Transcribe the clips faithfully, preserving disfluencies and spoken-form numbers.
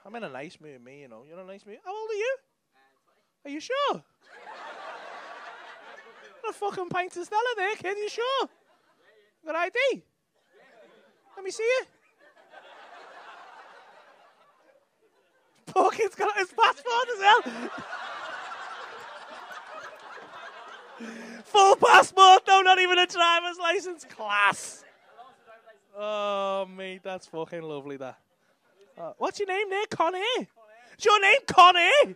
I'm in a nice mood, me, you know. You're in a nice mood. How old are you? Are you sure? Got a fucking pint of Stella there, kid. Are you sure? Got I D? Let me see it. Poor kid's got his passport as well. Full passport, though, not even a driver's license. Class. Oh, mate, that's fucking lovely, that. Uh, what's your name there? Con Air? Is your name Con Air?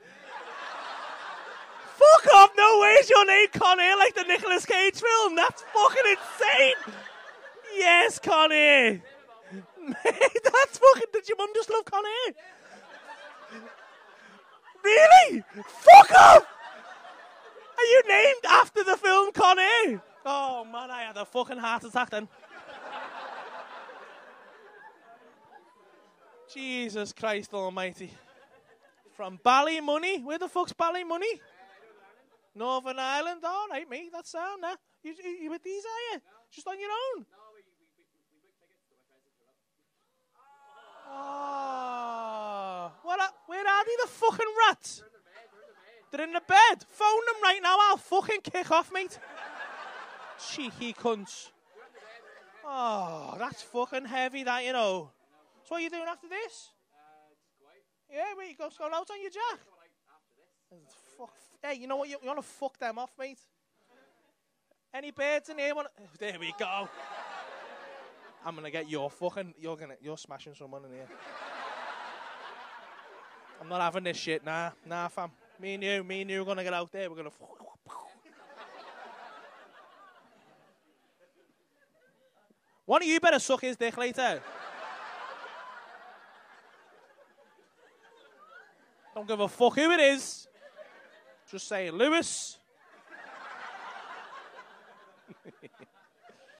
Fuck off, no way is your name Con Air like the Nicolas Cage film. That's fucking insane. Yes, Con Air. Mate, that's fucking... Did your mum just love Con Air? Really? Fuck off! Are you named after the film Con Air? Oh, man, I had a fucking heart attack then. Jesus Christ almighty. From Ballymoney? Where the fuck's Ballymoney? Northern Ireland? All right, mate, that's sound now. You, you, you with these, are you? No. Just on your own? No, we, we, we, we booked tickets to my friends in Oh. What are, where are they, the fucking rats? They're in the bed. They're in the bed. They're in the bed. Phone them right now, I'll fucking kick off, mate. Cheeky cunts. Oh, that's fucking heavy, that, you know. So what are you doing after this? Uh, just go out. Yeah, where you go, go out on your jack? After this. Fuck. Hey, you know what? You, you want to fuck them off, mate? Any birds in here? Wanna... There we go. I'm gonna get your fucking. You're gonna. You're smashing someone in here. I'm not having this shit. Nah, nah, fam. Me and you, me and you are gonna get out there. We're gonna. One of you better suck his dick later. Don't give a fuck who it is. Just say, Lewis.